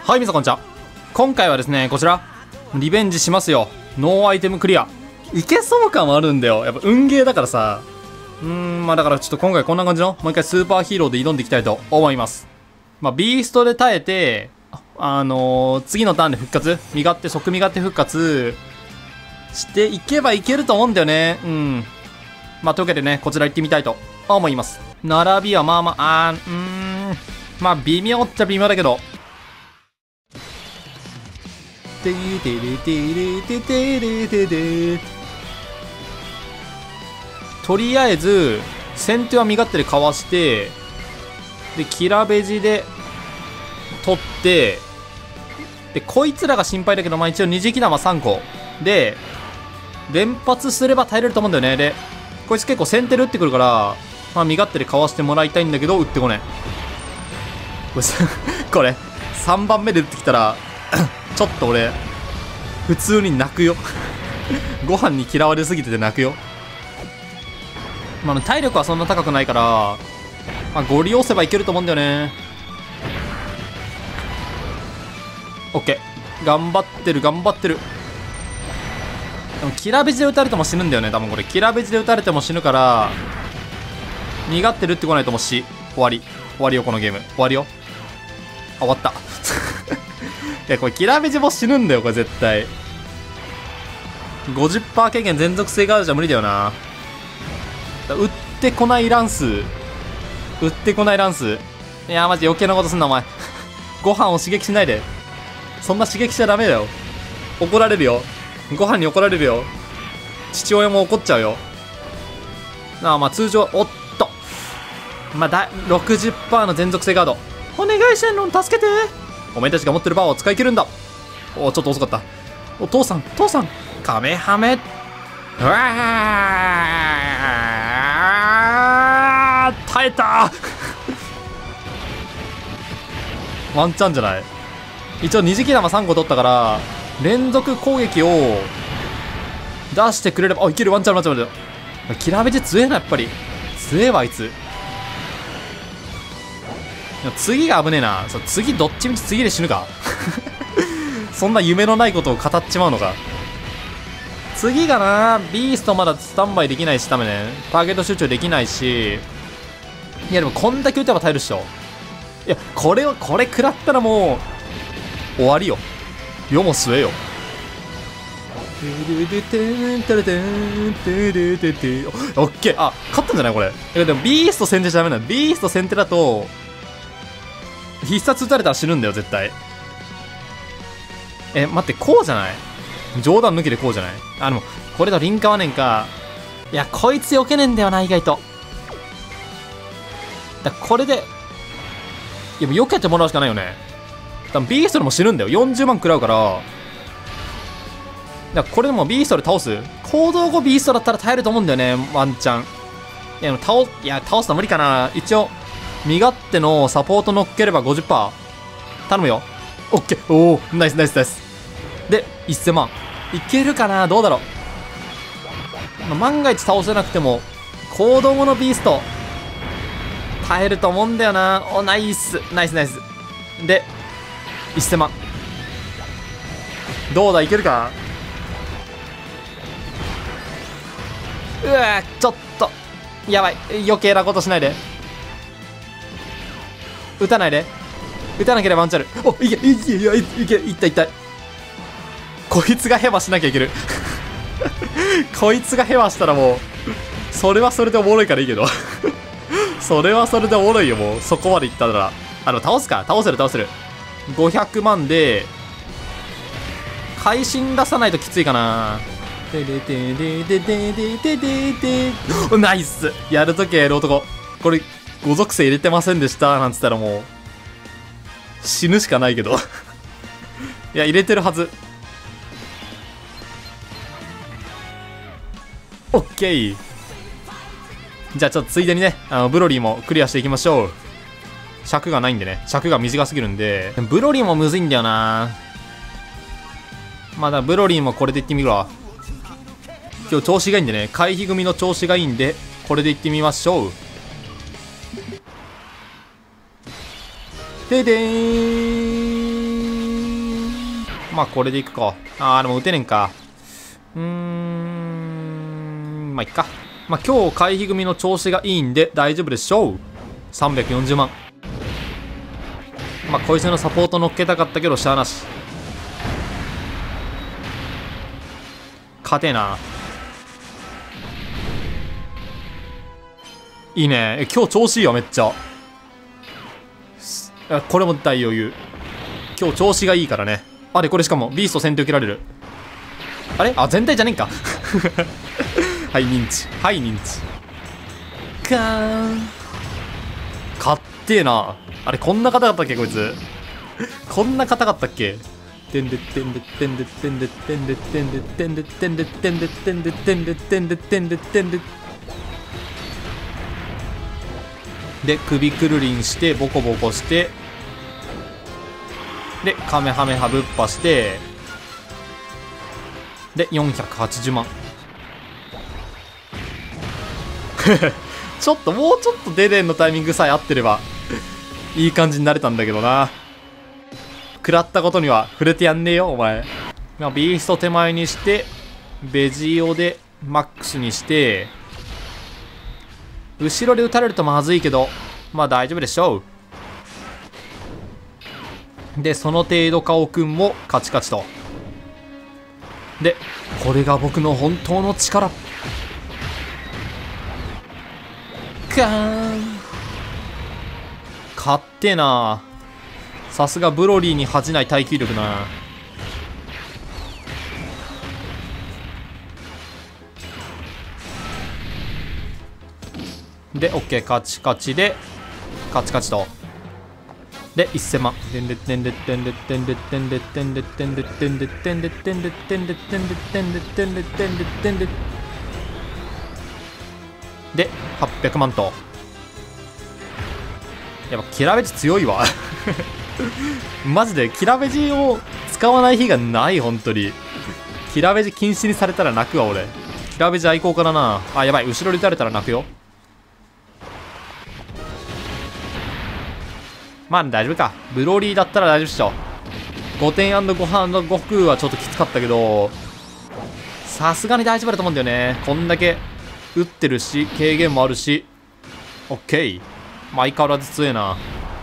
はい、皆さんこんにちは。今回はですね、こちらリベンジしますよ。ノーアイテムクリア。いけそう感はあるんだよ。やっぱ運ゲーだからさ。まあだからちょっと今回こんな感じのもう一回スーパーヒーローで挑んでいきたいと思います。まあビーストで耐えて次のターンで復活、身勝手即身勝手復活していけばいけると思うんだよね。まあというわけでね、こちら行ってみたいと思います。並びはまあまあまあ微妙っちゃ微妙だけど、とりあえず先手は身勝手でかわして、でキラベジで取って、でこいつらが心配だけど、まあ一応二次気玉3個で連発すれば耐えれると思うんだよね。でこいつ結構先手で打ってくるから、まあ身勝手でかわしてもらいたいんだけど、打ってこねえ。これ3番目で打ってきたらちょっと俺普通に泣くよご飯に嫌われすぎてて泣くよ。まあ体力はそんな高くないから、まあ、ゴリ押せばいけると思うんだよね。オッケー、頑張ってる頑張ってる。でもキラベジで打たれても死ぬんだよね。多分これキラベジで打たれても死ぬから、身勝手で打ってこないともう終わりよ。このゲーム終わりよ。あ、終わったいやこれキラベジも死ぬんだよこれ絶対。 50% 経験全属性があるじゃ無理だよな。打ってこない乱数、いやマジ余計なことすんなお前ご飯を刺激しないで。そんな刺激しちゃダメだよ。怒られるよ、ご飯に怒られるよ。父親も怒っちゃうよ。まあ通常、おっとまあ60% の全属性ガードお願いしてんの助けて。お前たちが持ってるバーを使い切るんだ。おちょっと遅かった。お父さんカメハメ、うわー耐えたワンチャンじゃない。一応二次気玉3個取ったから連続攻撃を出してくれれば、あいける。ワンチャンキラベジ強えな。やっぱり強えわあいつ。次が危ねえな。次どっちみち次で死ぬかそんな夢のないことを語っちまうのか。次がな、ビーストまだスタンバイできないし、ダメね。ターゲット集中できないし、いやでもこんだけ打てば耐えるっしょ。いやこれ食らったらもう終わりよ。世も末よ。オッケー。あ、勝ったんじゃないこれ。いやでもビースト先手じゃダメなの。ビースト先手だと必殺打たれたら死ぬんだよ絶対。待って、こうじゃない？冗談抜きでこうじゃない？あ、でもこれとリンカはねんか。いやこいつ避けねえんだよな意外と。だこれでいや避けてもらうしかないよね。多分ビーストでも死ぬんだよ。40万食らうから。だからこれでもビーストで倒す。行動後ビーストだったら耐えると思うんだよねワンチャン。いや倒すの無理かな。一応身勝手のサポート乗っければ 50% 頼むよ。オッケー。おおナイスで1000万いけるかな。どうだろう。万が一倒せなくても行動後のビースト耐えると思うんだよな。おナイスで1000万どうだ、いけるか。うわちょっとやばい。余計なことしないで。打たないで。打たなければワンチャンある。おいけいったこいつがヘマしなきゃいけるこいつがヘマしたらもうそれはそれでおもろいからいいけどそれはそれでおもろいよ。もうそこまでいったら倒せる。500万で会心出さないときついかな。ナイス。やるときはやる男。これ5属性入れてませんでしたなんつったらもう死ぬしかないけどいや入れてるはず。オッケー。じゃあちょっとついでにねブロリーもクリアしていきましょう。尺がないんでね、尺が短すぎるんで。ブロリーもむずいんだよな。まだブロリーもこれでいってみるわ。今日調子がいいんでね、回避組の調子がいいんでこれでいってみましょう。ででーんまあこれでいくか。あーでも打てねんか。まあいっか。まあ今日回避組の調子がいいんで大丈夫でしょう。340万。まあこいつのサポート乗っけたかったけどしゃあなし。勝てえな。いいね。今日調子いいわめっちゃ。これも大余裕。今日調子がいいからね。あれこれしかもビースト先手受けられる。あれあ全体じゃねえんかはい認知はい認知かーん。かってえな。あれこんな硬かったっけこいつこんな硬かったっけ。てんでってんでってんでってんでってんでってんでってんでってんでってんでってんでってんでってんでってんでってんでで首くるりんしてボコボコしてでカメハメハぶっぱしてで480万ちょっともうちょっとデデンのタイミングさえ合ってればいい感じになれたんだけどな。食らったことには触れてやんねえよお前。まあ、ビースト手前にしてベジオでマックスにして後ろで撃たれるとまずいけどまあ大丈夫でしょう。でその程度カオくんもカチカチと。でこれが僕の本当の力。ガーン。勝ってえな。さすがブロリーに恥じない耐久力な。で OK カチカチでカチカチと。で1000万。てんでってんでってんでってんでってんでってんでってんでってんでってんでってんでってんでってんでってんでってんでってんでってんでで800万と。やっぱキラベジ強いわマジでキラベジを使わない日がない。本当にキラベジ禁止にされたら泣くわ俺。キラベジ愛好家だなあ。やばい後ろで撃たれたら泣くよ。まあ大丈夫か。ブロリーだったら大丈夫っしょ。5点5半5空はちょっときつかったけどさすがに大丈夫だと思うんだよね。こんだけ打ってるし軽減もあるし OK。 まあ相変わらず強えな。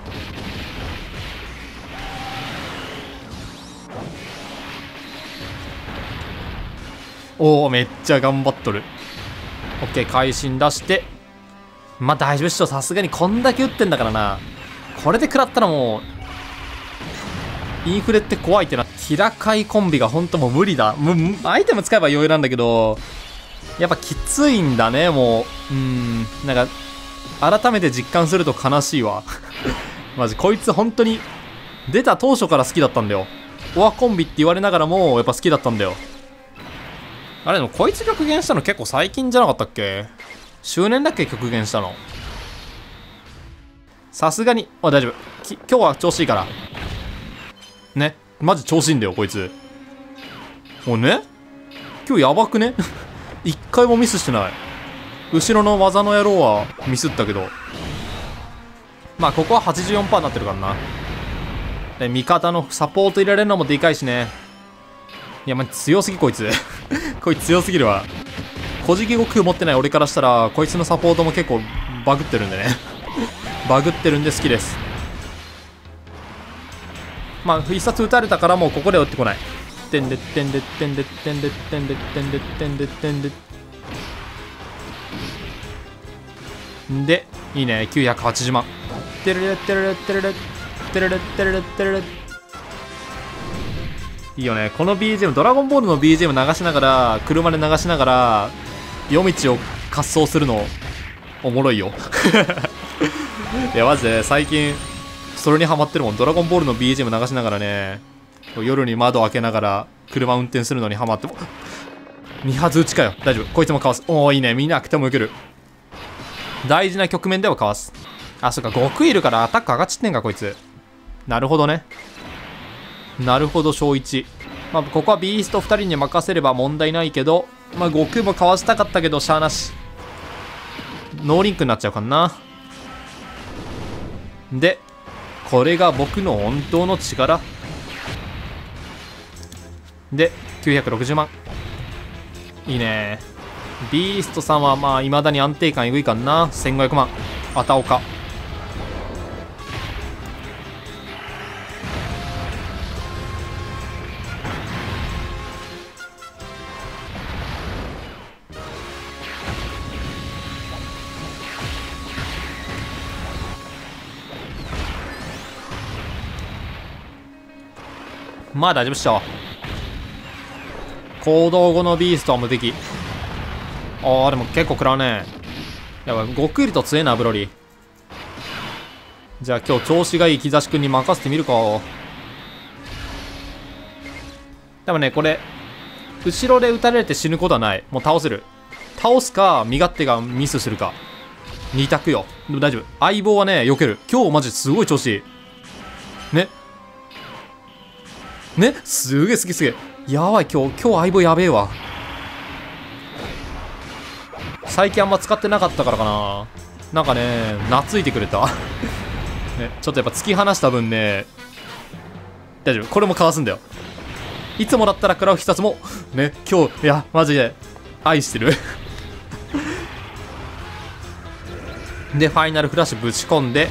おおめっちゃ頑張っとる。 OK 会心出してまあ大丈夫っしょ。さすがにこんだけ打ってんだからな。これで食らったらもうインフレって怖いってな。キラカイコンビがほんともう無理だ。アイテム使えば余裕なんだけどやっぱきついんだね。もうなんか改めて実感すると悲しいわマジこいつ本当に出た当初から好きだったんだよ。オアコンビって言われながらもやっぱ好きだったんだよ。あれでもこいつ極限したの結構最近じゃなかったっけ。周年だっけ極限したの。さすがに大丈夫。今日は調子いいからね。マジ調子いいんだよこいつ。もうね今日やばくね一回もミスしてない。後ろの技の野郎はミスったけどまあここは 84% になってるからな。で味方のサポート入れられるのもでかいしね。いやまあ強すぎこいつこいつ強すぎるわ。小じき悟空持ってない俺からしたらこいつのサポートも結構バグってるんでねバグってるんで好きです。まあ一冊撃たれたからもうここで撃ってこない。てんでってんでってんでってんでってんでってんでってんでってんででいいね。980万。てるれってるれってるれってるれってるれってるれ。いいよねこの BGM。ドラゴンボールの BGM 流しながら車で流しながら夜道を滑走するのおもろいよいやマジで最近それにハマってるもん。ドラゴンボールの BGM 流しながらね夜に窓開けながら車運転するのにハマっても2発撃ちかよ。大丈夫こいつもかわす。おおいいね。見なくても受ける。大事な局面ではかわす。あそっか極いるからアタック上がっちってんかこいつ。なるほどね。なるほど小1。まあここはビースト2人に任せれば問題ないけどまあ悟空もかわしたかったけどしゃあなし。ノーリンクになっちゃうかな。でこれが僕の本当の力。 で960万。いいね。ビーストさんはまあ未だに安定感えぐいかな。1500万。あたおか。まあ大丈夫っしょ。行動後のビーストは無敵。あーでも結構食らうね。やばい、悟空よりと強えなブロリー。じゃあ今日調子がいい兆しくんに任せてみるか。でもねこれ後ろで撃たれて死ぬことはない。もう倒せる。倒すか身勝手がミスするか2択よ。でも大丈夫。相棒はね避ける。今日マジすごい調子いいね。ね、すげえすげえ。やばい、今日相棒やべえわ。最近あんま使ってなかったからかな。なんかね懐いてくれたね、ちょっとやっぱ突き放した分ね。大丈夫、これもかわすんだよ。いつもだったらクラフ必殺もね、今日いやマジで愛してるでファイナルフラッシュぶち込んで、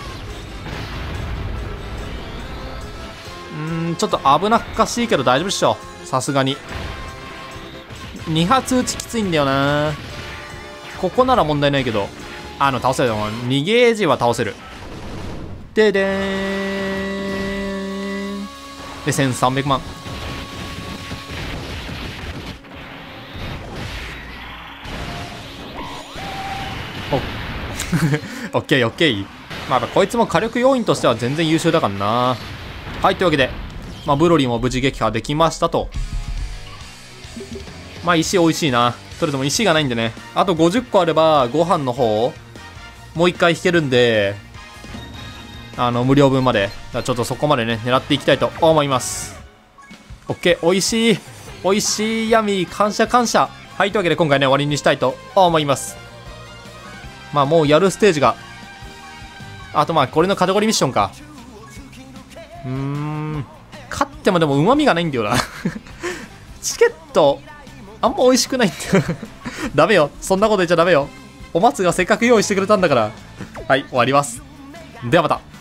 ちょっと危なっかしいけど大丈夫っしょ。さすがに2発撃ちきついんだよな。ここなら問題ないけど倒せる。逃げ時は倒せる。ででーんで1300万。オッケーオッケー。まあこいつも火力要員としては全然優秀だからな。はい、というわけでまあブロリーも無事撃破できましたと。まあ石美味しいな。とりあえずも石がないんでね、あと50個あればご飯の方もう一回引けるんで、無料分までちょっとそこまでね狙っていきたいと思います。 OK、 美味しい美味しい闇感謝感謝。はい、というわけで今回ね終わりにしたいと思います。まあもうやるステージがあとまあこれのカテゴリーミッションか。勝ってもでもうまみがないんだよなチケットあんま美味しくないんだよダメよ、そんなこと言っちゃダメよ。お松がせっかく用意してくれたんだから。はい、終わります。ではまた。